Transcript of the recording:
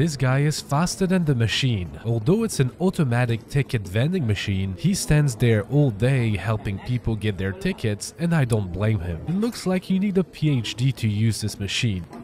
this guy is faster than the machine. Although it's an automatic ticket vending machine, he stands there all day helping people get their tickets, and I don't blame him. It looks like you need a PhD to use this machine.